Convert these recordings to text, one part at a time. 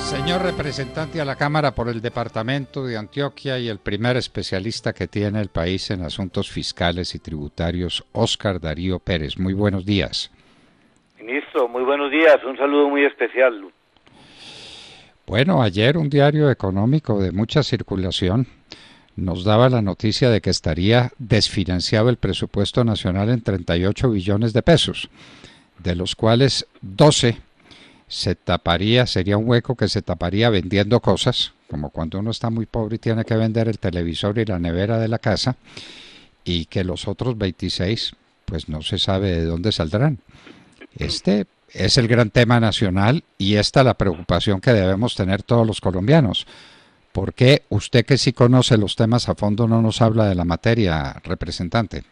Señor representante a la Cámara por el Departamento de Antioquia y el primer especialista que tiene el país en asuntos fiscales y tributarios, Óscar Darío Pérez. Muy buenos días. Ministro, muy buenos días. Un saludo muy especial. Bueno, ayer un diario económico de mucha circulación nos daba la noticia de que estaría desfinanciado el presupuesto nacional en 38 billones de pesos, de los cuales 12 se taparía, sería un hueco que se taparía vendiendo cosas, como cuando uno está muy pobre y tiene que vender el televisor y la nevera de la casa, y que los otros 26, pues no se sabe de dónde saldrán. Este es el gran tema nacional y esta la preocupación que debemos tener todos los colombianos. ¿Por qué usted, que sí conoce los temas a fondo, no nos habla de la materia, representante?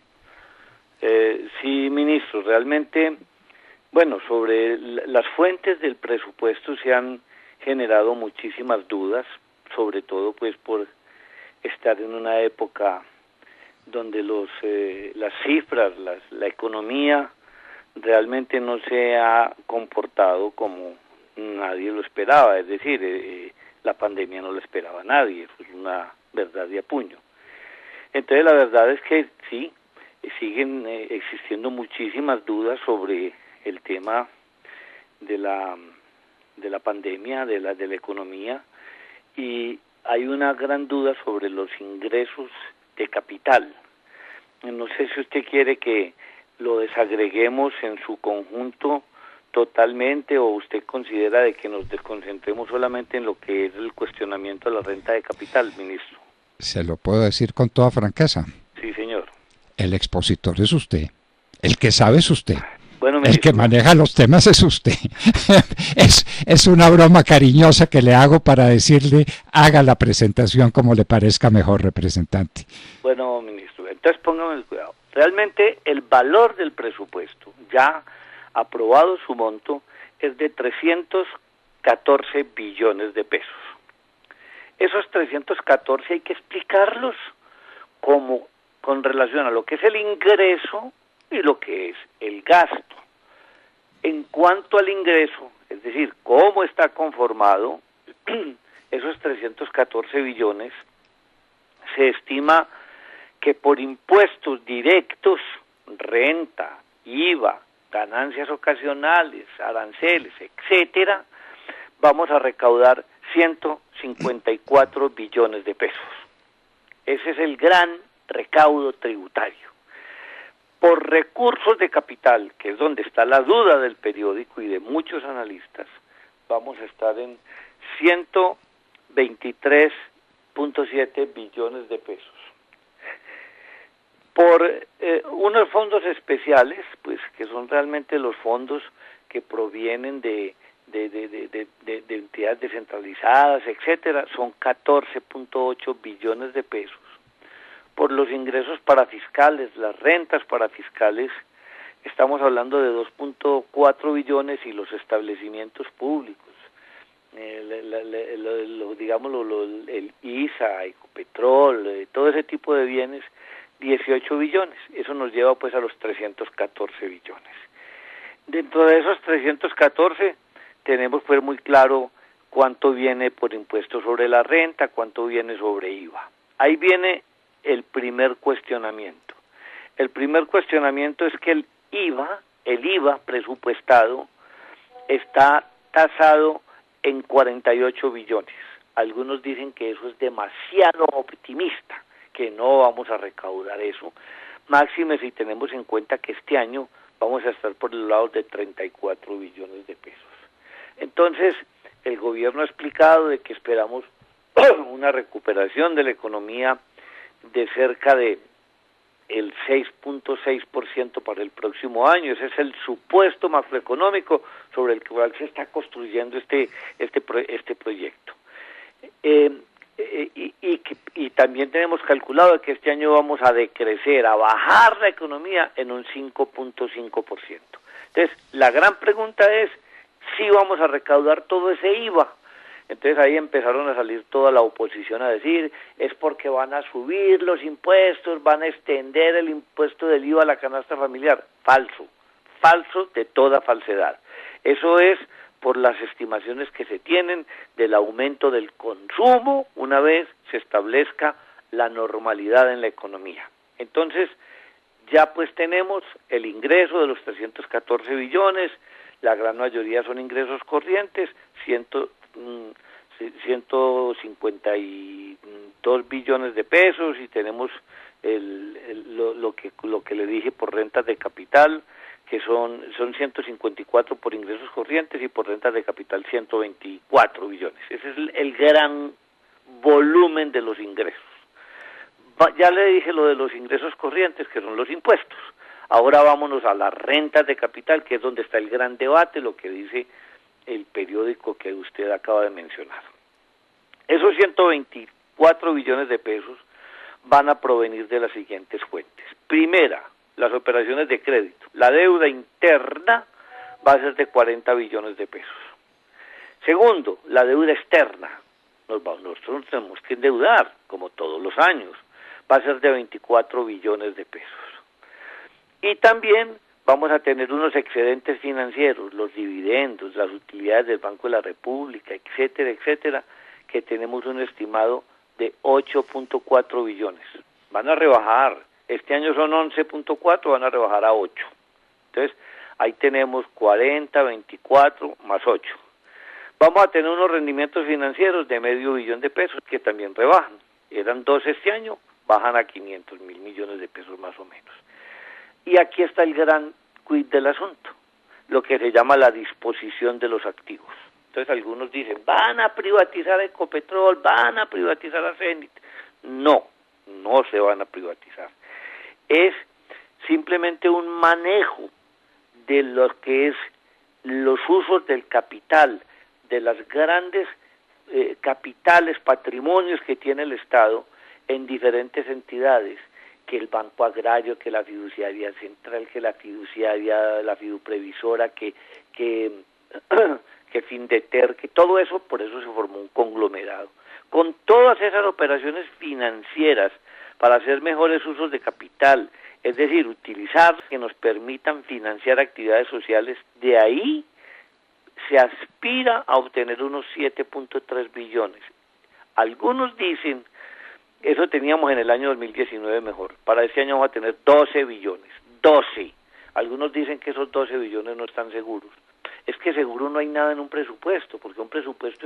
Sí, ministro, realmente, bueno, sobre las fuentes del presupuesto se han generado muchísimas dudas, sobre todo pues por estar en una época donde las cifras, la economía realmente no se ha comportado como nadie lo esperaba, es decir, la pandemia no lo esperaba a nadie, eso es una verdad de a puño. Entonces la verdad es que sí, siguen existiendo muchísimas dudas sobre el tema de la pandemia, de la economía, y hay una gran duda sobre los ingresos de capital. No sé si usted quiere que lo desagreguemos en su conjunto totalmente, o usted considera de que nos desconcentremos solamente en lo que es el cuestionamiento de la renta de capital, ministro. Se lo puedo decir con toda franqueza. Sí, señor. El expositor es usted. El que sabe es usted. Bueno, el que maneja los temas es usted. es una broma cariñosa que le hago para decirle, haga la presentación como le parezca mejor, representante. Bueno, ministro, entonces póngame el cuidado. Realmente el valor del presupuesto, ya aprobado su monto, es de 314 billones de pesos. Esos 314 hay que explicarlos como con relación a lo que es el ingreso y lo que es el gasto. En cuanto al ingreso, es decir, cómo está conformado, esos 314 billones, se estima que por impuestos directos, renta, IVA, ganancias ocasionales, aranceles, etcétera, vamos a recaudar 154 billones de pesos. Ese es el gran recaudo tributario. Por recursos de capital, que es donde está la duda del periódico y de muchos analistas, vamos a estar en 123.7 billones de pesos. Por unos fondos especiales, pues que son realmente los fondos que provienen de entidades descentralizadas, etcétera, son 14.8 billones de pesos. Por los ingresos parafiscales, las rentas parafiscales, estamos hablando de 2.4 billones, y los establecimientos públicos, el ISA, Ecopetrol, todo ese tipo de bienes, 18 billones. Eso nos lleva pues a los 314 billones. Dentro de esos 314 tenemos pues muy claro cuánto viene por impuestos sobre la renta, cuánto viene sobre IVA. Ahí viene el primer cuestionamiento. El primer cuestionamiento es que el IVA presupuestado, está tasado en 48 billones. Algunos dicen que eso es demasiado optimista, que no vamos a recaudar eso. Máxime si tenemos en cuenta que este año vamos a estar por el lado de 34 billones de pesos. Entonces, el gobierno ha explicado de que esperamos una recuperación de la economía de cerca de el 6.6% para el próximo año. Ese es el supuesto macroeconómico sobre el cual se está construyendo este proyecto. Y también tenemos calculado que este año vamos a decrecer, a bajar la economía en un 5.5%. Entonces, la gran pregunta es si vamos a recaudar todo ese IVA. Entonces ahí empezaron a salir toda la oposición a decir, es porque van a subir los impuestos, van a extender el impuesto del IVA a la canasta familiar. Falso de toda falsedad. Eso es por las estimaciones que se tienen del aumento del consumo una vez se establezca la normalidad en la economía. Entonces, ya pues tenemos el ingreso de los 314 billones, la gran mayoría son ingresos corrientes, 152 billones de pesos, y tenemos lo que le dije por rentas de capital, que son 154 por ingresos corrientes, y por rentas de capital 124 billones. Ese es el gran volumen de los ingresos. Ya le dije lo de los ingresos corrientes, que son los impuestos. Ahora vámonos a las rentas de capital, que es donde está el gran debate, lo que dice el periódico que usted acaba de mencionar. Esos 124 billones de pesos van a provenir de las siguientes fuentes. Primera, las operaciones de crédito. La deuda interna va a ser de 40 billones de pesos. Segundo, la deuda externa. Nosotros tenemos que endeudar, como todos los años. Va a ser de 24 billones de pesos. Y también vamos a tener unos excedentes financieros, los dividendos, las utilidades del Banco de la República, etcétera, etcétera, que tenemos un estimado de 8.4 billones. Van a rebajar, este año son 11.4, van a rebajar a 8. Entonces, ahí tenemos 40, 24 más 8. Vamos a tener unos rendimientos financieros de medio billón de pesos que también rebajan. Eran 12 este año, bajan a 500 mil millones de pesos más o menos. Y aquí está el gran quid del asunto, lo que se llama la disposición de los activos. Entonces algunos dicen, van a privatizar Ecopetrol, van a privatizar a Cenit. No, no se van a privatizar. Es simplemente un manejo de lo que es los usos del capital, de las grandes capitales, patrimonios que tiene el Estado en diferentes entidades, que el Banco Agrario, que la Fiduciaria Central, que la Fiduciaria, la Fiduprevisora, que Findeter, que todo eso, por eso se formó un conglomerado. Con todas esas operaciones financieras para hacer mejores usos de capital, es decir, utilizar que nos permitan financiar actividades sociales, de ahí se aspira a obtener unos 7.3 billones. Algunos dicen, eso teníamos en el año 2019 mejor, para este año vamos a tener 12 billones, 12. Algunos dicen que esos 12 billones no están seguros. Es que seguro no hay nada en un presupuesto, porque un presupuesto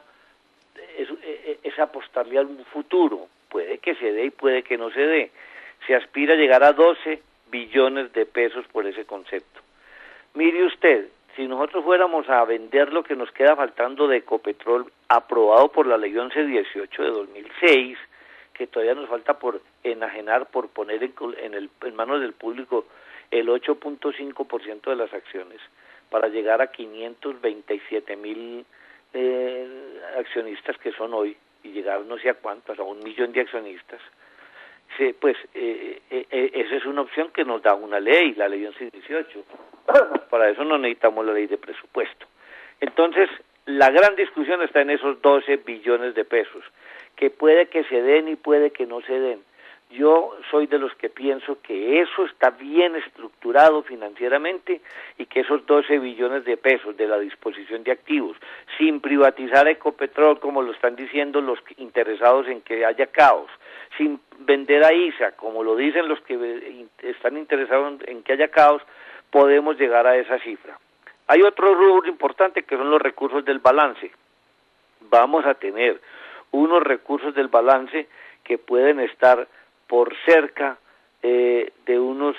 es apostarle a un futuro. Puede que se dé y puede que no se dé. Se aspira a llegar a 12 billones de pesos por ese concepto. Mire usted, si nosotros fuéramos a vender lo que nos queda faltando de Ecopetrol, aprobado por la Ley 1118 de 2006, que todavía nos falta por enajenar, por poner en manos del público el 8.5% de las acciones, para llegar a 527 mil accionistas que son hoy, y llegar no sé a cuántos, a 1 millón de accionistas. Esa es una opción que nos da una ley, la Ley 1118. Para eso no necesitamos la ley de presupuesto. Entonces, la gran discusión está en esos 12 billones de pesos, que puede que se den y puede que no se den. Yo soy de los que pienso que eso está bien estructurado financieramente, y que esos 12 billones de pesos de la disposición de activos, sin privatizar Ecopetrol como lo están diciendo los interesados en que haya caos, sin vender a ISA como lo dicen los que están interesados en que haya caos, podemos llegar a esa cifra. Hay otro rubro importante que son los recursos del balance. Vamos a tener unos recursos del balance que pueden estar por cerca de unos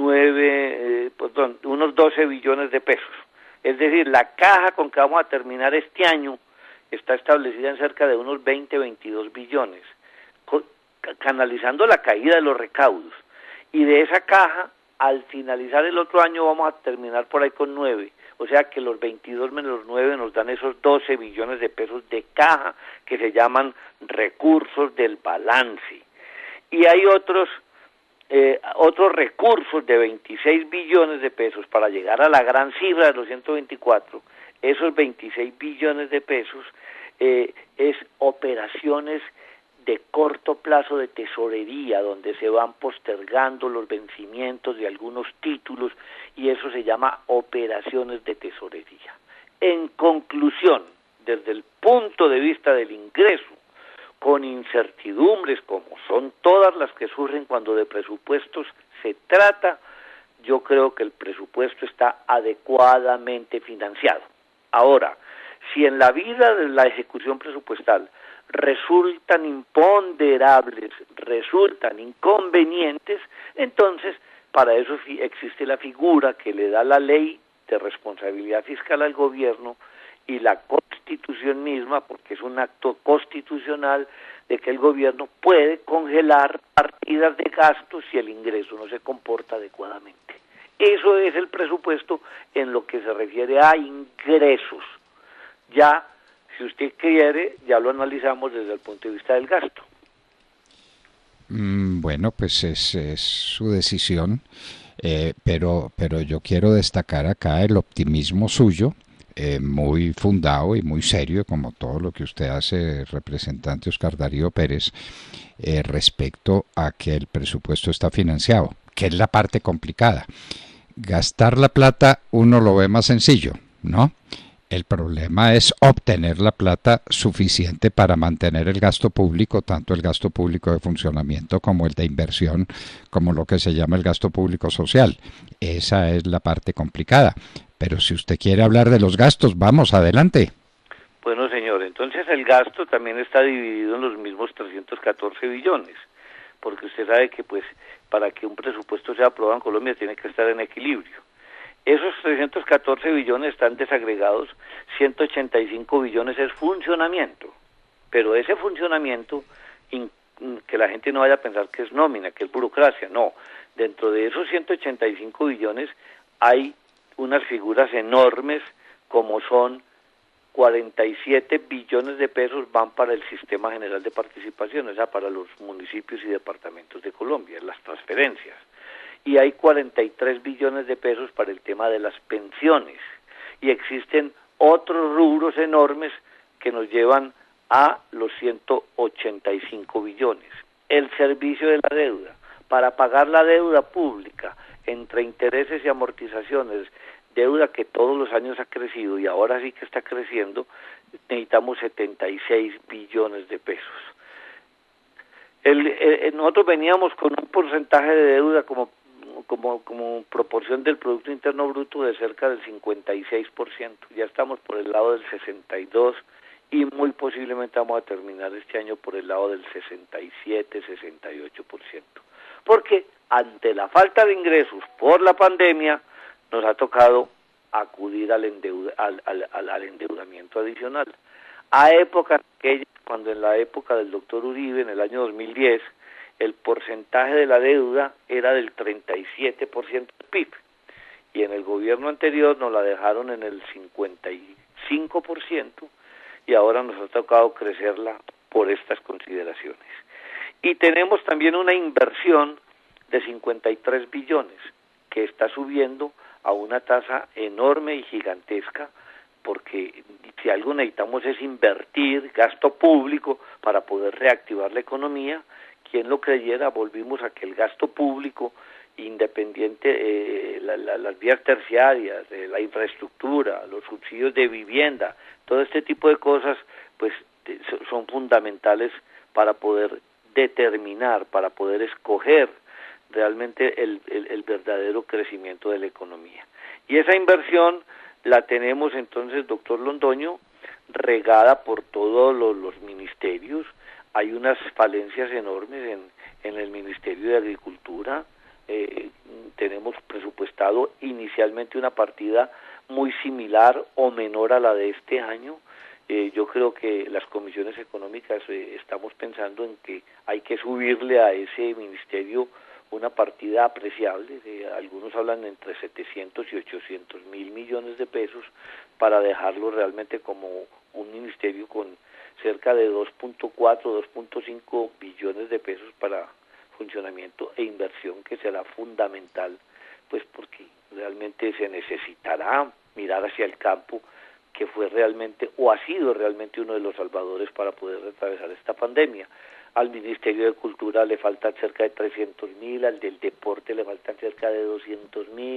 12 billones de pesos. Es decir, la caja con que vamos a terminar este año está establecida en cerca de unos 22 billones, canalizando la caída de los recaudos. Y de esa caja, al finalizar el otro año, vamos a terminar por ahí con 9. O sea que los 22 menos los 9 nos dan esos 12 billones de pesos de caja, que se llaman recursos del balance. Y hay otros recursos de 26 billones de pesos para llegar a la gran cifra de los 124. Esos 26 billones de pesos es operaciones de corto plazo de tesorería, donde se van postergando los vencimientos de algunos títulos, y eso se llama operaciones de tesorería. En conclusión, desde el punto de vista del ingreso, con incertidumbres como son todas las que surgen cuando de presupuestos se trata, yo creo que el presupuesto está adecuadamente financiado. Ahora, si en la vida de la ejecución presupuestal resultan imponderables, resultan inconvenientes, entonces para eso existe la figura que le da la ley de responsabilidad fiscal al gobierno y la Constitución misma, porque es un acto constitucional de que el gobierno puede congelar partidas de gastos si el ingreso no se comporta adecuadamente. Eso es el presupuesto en lo que se refiere a ingresos. Ya, si usted quiere, ya lo analizamos desde el punto de vista del gasto. Bueno, pues es su decisión, pero yo quiero destacar acá el optimismo suyo, muy fundado y muy serio, como todo lo que usted hace, representante Oscar Darío Pérez, respecto a que el presupuesto está financiado, que es la parte complicada. Gastar la plata uno lo ve más sencillo, ¿no? El problema es obtener la plata suficiente para mantener el gasto público, tanto el gasto público de funcionamiento como el de inversión, como lo que se llama el gasto público social. Esa es la parte complicada. Pero si usted quiere hablar de los gastos, vamos, adelante. Bueno, señor, entonces el gasto también está dividido en los mismos 314 billones, porque usted sabe que pues para que un presupuesto sea aprobado en Colombia tiene que estar en equilibrio. Esos 314 billones están desagregados, 185 billones es funcionamiento, pero ese funcionamiento, que la gente no vaya a pensar que es nómina, que es burocracia, no. Dentro de esos 185 billones hay unas figuras enormes como son 47 billones de pesos van para el Sistema General de Participación, o sea, para los municipios y departamentos de Colombia, las transferencias. Y hay 43 billones de pesos para el tema de las pensiones. Y existen otros rubros enormes que nos llevan a los 185 billones. El servicio de la deuda, para pagar la deuda pública, entre intereses y amortizaciones, deuda que todos los años ha crecido y ahora sí que está creciendo, necesitamos 76 billones de pesos. Nosotros veníamos con un porcentaje de deuda como proporción del Producto Interno Bruto de cerca del 56%, ya estamos por el lado del 62% y muy posiblemente vamos a terminar este año por el lado del 67-68%, porque ante la falta de ingresos por la pandemia nos ha tocado acudir al endeudamiento adicional. A épocas aquellas, cuando en la época del doctor Uribe, en el año 2010, el porcentaje de la deuda era del 37% del PIB, y en el gobierno anterior nos la dejaron en el 55%, y ahora nos ha tocado crecerla por estas consideraciones. Y tenemos también una inversión de 53 billones, que está subiendo a una tasa enorme y gigantesca, porque si algo necesitamos es invertir gasto público para poder reactivar la economía. Quien lo creyera, volvimos a que el gasto público independiente, las vías terciarias, la infraestructura, los subsidios de vivienda, todo este tipo de cosas, pues son fundamentales para poder determinar, para poder escoger realmente el verdadero crecimiento de la economía. Y esa inversión la tenemos entonces, doctor Londoño, regada por todos los ministerios. Hay unas falencias enormes en el Ministerio de Agricultura. Tenemos presupuestado inicialmente una partida muy similar o menor a la de este año. Yo creo que las comisiones económicas estamos pensando en que hay que subirle a ese ministerio una partida apreciable, algunos hablan entre 700 y 800 mil millones de pesos, para dejarlo realmente como un ministerio con cerca de 2.4, 2.5 billones de pesos para funcionamiento e inversión, que será fundamental, pues porque realmente se necesitará mirar hacia el campo, que fue realmente o ha sido realmente uno de los salvadores para poder atravesar esta pandemia. Al Ministerio de Cultura le faltan cerca de 300 mil, al del Deporte le faltan cerca de 200 mil,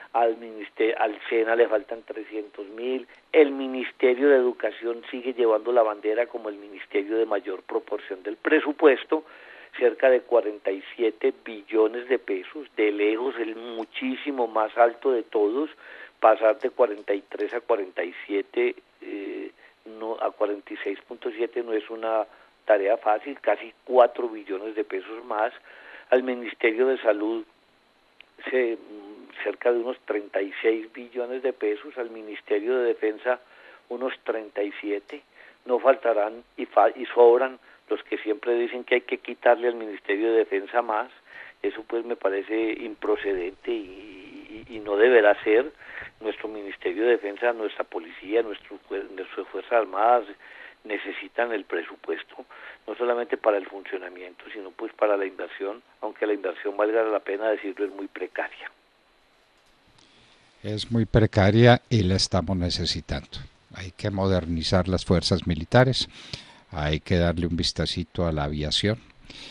al SENA le faltan 300.000, el Ministerio de Educación sigue llevando la bandera como el ministerio de mayor proporción del presupuesto, cerca de 47 billones de pesos, de lejos el muchísimo más alto de todos, pasar de 43 a 47, a 46.7 no es una tarea fácil, casi 4 billones de pesos más. Al Ministerio de Salud cerca de unos 36 billones de pesos, al Ministerio de Defensa unos 37, no faltarán y sobran los que siempre dicen que hay que quitarle al Ministerio de Defensa más. Eso pues me parece improcedente y no deberá ser. Nuestro Ministerio de Defensa, nuestra policía, nuestras Fuerzas Armadas necesitan el presupuesto, no solamente para el funcionamiento, sino pues para la inversión, aunque la inversión, valga la pena decirlo, es muy precaria. Es muy precaria y la estamos necesitando. Hay que modernizar las fuerzas militares, hay que darle un vistacito a la aviación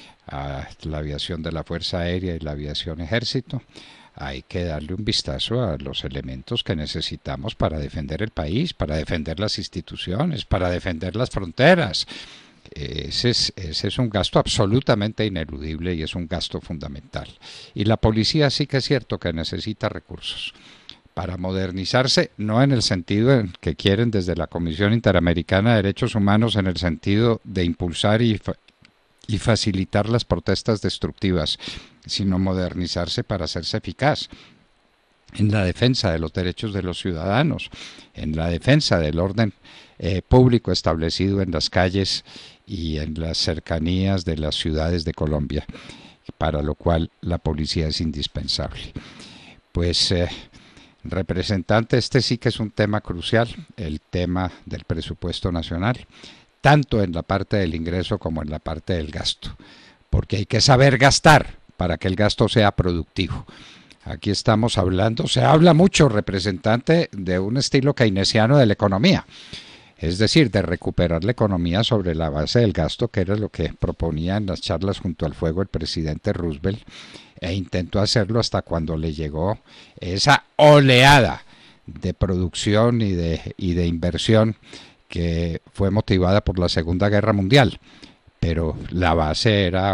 de la Fuerza Aérea y la aviación Ejército. Hay que darle un vistazo a los elementos que necesitamos para defender el país, para defender las instituciones, para defender las fronteras. Ese es un gasto absolutamente ineludible y es un gasto fundamental. Y la policía sí que es cierto que necesita recursos para modernizarse, no en el sentido en que quieren desde la Comisión Interamericana de Derechos Humanos, en el sentido de impulsar y facilitar las protestas destructivas, sino modernizarse para hacerse eficaz en la defensa de los derechos de los ciudadanos, en la defensa del orden público establecido en las calles y en las cercanías de las ciudades de Colombia, para lo cual la policía es indispensable. Pues, representante, este sí que es un tema crucial, el tema del presupuesto nacional, tanto en la parte del ingreso como en la parte del gasto, porque hay que saber gastar para que el gasto sea productivo. Aquí estamos hablando, se habla mucho, representante, de un estilo keynesiano de la economía, es decir, de recuperar la economía sobre la base del gasto, que era lo que proponía en las charlas junto al fuego el presidente Roosevelt, e intentó hacerlo hasta cuando le llegó esa oleada de producción y de inversión que fue motivada por la Segunda Guerra Mundial, pero la base era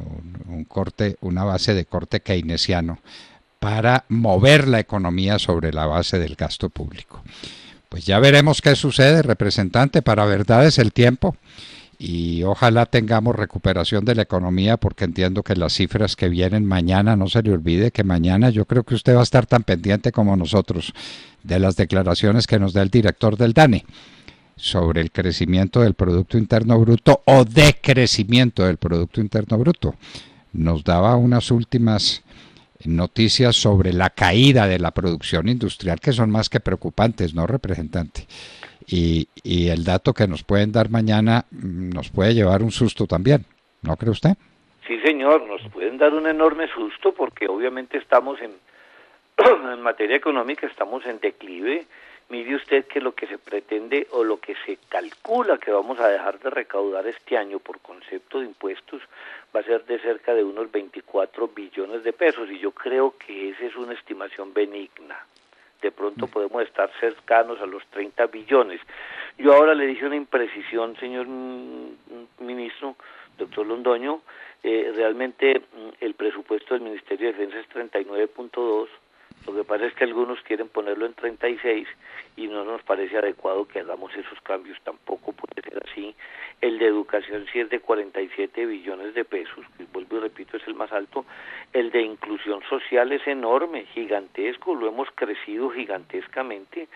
una base de corte keynesiano para mover la economía sobre la base del gasto público. Pues ya veremos qué sucede, representante, para verdad es el tiempo y ojalá tengamos recuperación de la economía, porque entiendo que las cifras que vienen mañana, no se le olvide que mañana yo creo que usted va a estar tan pendiente como nosotros de las declaraciones que nos da el director del DANE sobre el crecimiento del Producto Interno Bruto o decrecimiento del Producto Interno Bruto. Nos daba unas últimas noticias sobre la caída de la producción industrial que son más que preocupantes, ¿no, representante? Y el dato que nos pueden dar mañana nos puede llevar un susto también, ¿no cree usted? Sí, señor, nos pueden dar un enorme susto porque obviamente estamos en materia económica, estamos en declive. Mire usted que lo que se pretende o lo que se calcula que vamos a dejar de recaudar este año por concepto de impuestos va a ser de cerca de unos 24 billones de pesos y yo creo que esa es una estimación benigna. De pronto podemos estar cercanos a los 30 billones. Yo ahora le dije una imprecisión, señor ministro, doctor Londoño, realmente el presupuesto del Ministerio de Defensa es 39.2. Lo que pasa es que algunos quieren ponerlo en 36 y no nos parece adecuado que hagamos esos cambios, tampoco puede ser así. El de educación sí es de 47 billones de pesos, que vuelvo y repito es el más alto. El de inclusión social es enorme, gigantesco, lo hemos crecido gigantescamente.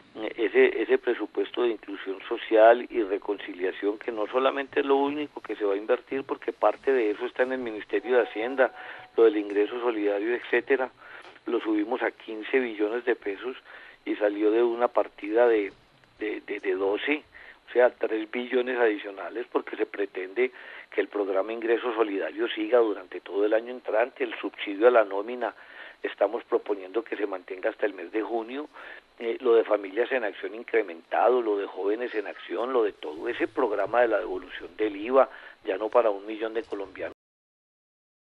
Ese presupuesto de inclusión social y reconciliación, que no solamente es lo único que se va a invertir, porque parte de eso está en el Ministerio de Hacienda, lo del ingreso solidario, etcétera, lo subimos a 15 billones de pesos y salió de una partida de 12, o sea, 3 billones adicionales, porque se pretende que el programa Ingreso Solidario siga durante todo el año entrante. El subsidio a la nómina estamos proponiendo que se mantenga hasta el mes de junio, lo de Familias en Acción incrementado, lo de Jóvenes en Acción, lo de todo ese programa de la devolución del IVA, ya no para 1 millón de colombianos,